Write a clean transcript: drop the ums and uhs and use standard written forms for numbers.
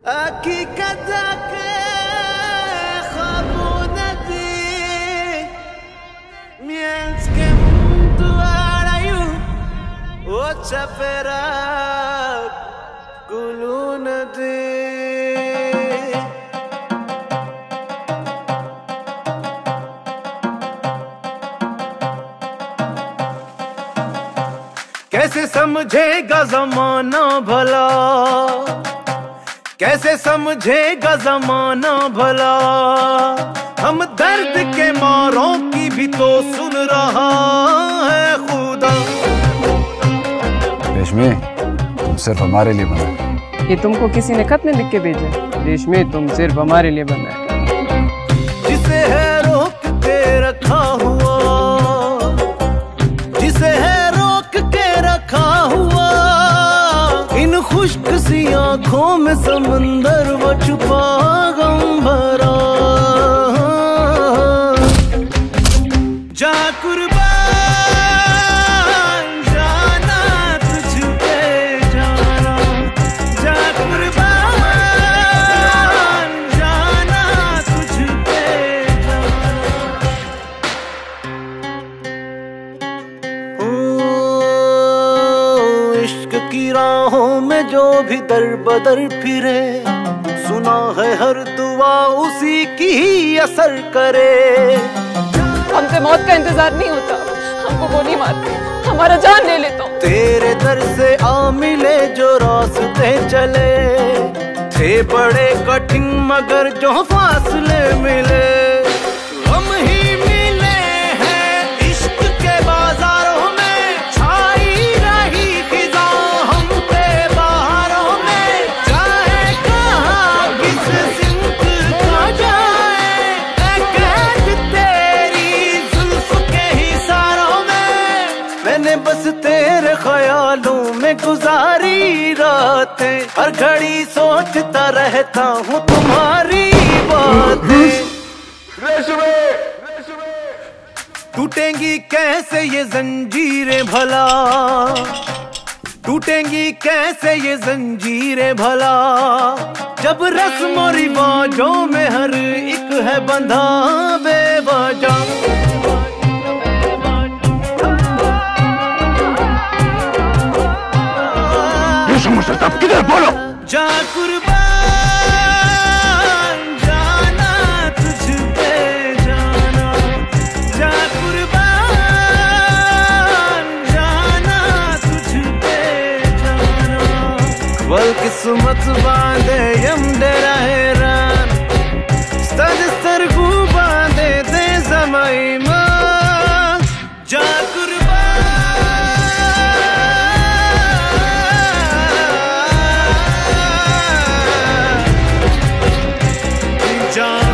हकीकत के ख्वाबों नदी między kim tuarayu o chapera kulun de कैसे समझेगा जमाना भला, कैसे समझेगा जमाना भला, हम दर्द के मारों की भी तो सुन रहा है खुदा। रेशमी, तुम सिर्फ हमारे लिए बना है। ये तुमको किसी ने खत में लिख के भेजा? रेशमी, तुम सिर्फ हमारे लिए बना है। जिसे है रोक के रखा हुआ, जिसे है रोक के रखा हुआ, इन खुश्क सी आंखों में समंदर वो छुपा गम भरा। जा कुर्बान जाना तुझ पे जाना, जा कुर्बान जाना तुझ पे जाना। इश्क की राहों में जो भी दर बदर फिरे, सुना है हर दुआ उसी की ही असर करे। हमसे मौत का इंतजार नहीं होता, हमको गोली मारते हमारा जान ले लेता। तेरे दर से आ मिले जो रास्ते चले, थे बड़े कठिन मगर जो फासले मिले। हम ही मिले हैं इश्क के बाजारों में, छाई रही खिज़ा हम पे बहारों में। जाए कहाँ किस सिमत का जाए, कैद तेरी जुल्फ के हिसारों में। मैंने बस तेरे ख्यालों में गुजारी रातें, हर घड़ी सोचता रहता हूँ तुम्हारी बातें। टूटेंगी कैसे ये जंजीरें भला, टूटेंगी कैसे ये जंजीरें भला, जब रस्म और रिवाजों में हर एक है बंधा बेवजह। किधर बोलो? जा कुर्बान जाना तुझ पे जाना, जा कुर्बान जाना तुझ पे जाना। वल किस्मत बांधे यम डेरा हैरान, स्तद सरगू बांधे दे जमाई मां। जा कुर्बान